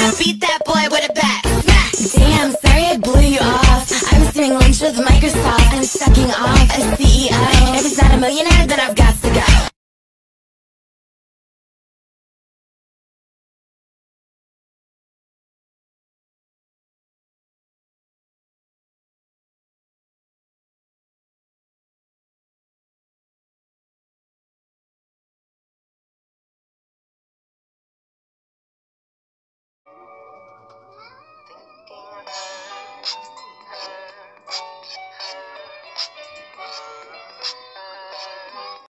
beat that boy with a bat. Damn, sorry I blew you off. I was doing lunch with Microsoft. I'm sucking off a CEO. If he's not a millionaire, then I've